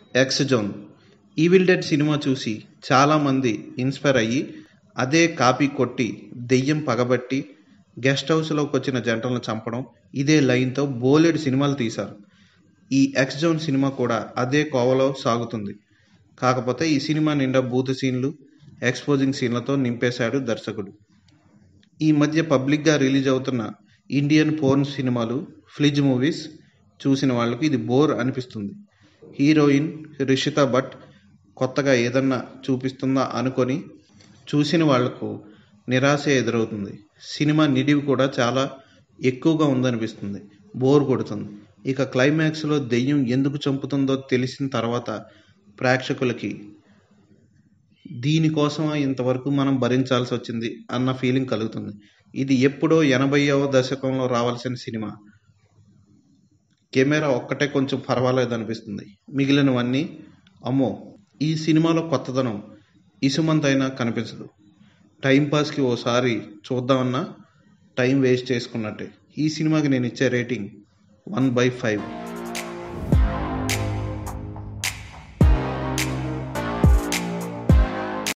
X zone. Evil Dead cinema చూసి చాలామంది inspire అయ్యి అదే కాపీ కొట్టి దెయ్యం పగబట్టి గెస్ట్ హౌస్లోకి వచ్చిన జంటలను చంపడం, ఇదే లైన్తో బోలెడు సినిమాలు తీశారు. ఈ ఎక్స్ జోన్ సినిమా కూడా అదే కోవలో సాగుతుంది. కాకపోతే ఈ సినిమా నిండా బూతు సీన్లు, ఎక్స్పోజింగ్ సీన్లతో నింపేశాడు దర్శకుడు. ఈ మధ్య పబ్లిక్గా రిలీజ్ అవుతున్న ఇండియన్ పోర్న్ సినిమాలు, ఫ్లిజ్ మూవీస్ చూసిన వాళ్లకు ఇది బోర్ అనిపిస్తుంది. హీరోయిన్ రిషితా భట్ కొత్తగా ఏదన్నా చూపిస్తుందా అనుకొని చూసిన వాళ్లకు నిరాశ ఎదురవుతుంది. సినిమా నిడివి కూడా చాలా ఎక్కువగా ఉందనిపిస్తుంది. బోర్ కొడుతుంది. ఇక క్లైమాక్స్లో దెయ్యం ఎందుకు చంపుతుందో తెలిసిన తర్వాత ప్రేక్షకులకి దీనికోసమా ఇంతవరకు మనం భరించాల్సి వచ్చింది అన్న ఫీలింగ్ కలుగుతుంది. ఇది ఎప్పుడో 80వ దశకంలో రావాల్సిన సినిమా. కెమెరా ఒక్కటే కొంచెం పర్వాలేదనిపిస్తుంది. మిగిలినవన్నీ అమ్మో. ఈ సినిమాలో కొత్తదనం ఇసుమంతైనా కనిపించదు. టైంపాస్కి ఓసారి చూద్దామన్నా టైం వేస్ట్ చేసుకున్నట్టే. ఈ సినిమాకి నేను ఇచ్చే రేటింగ్ 1/5.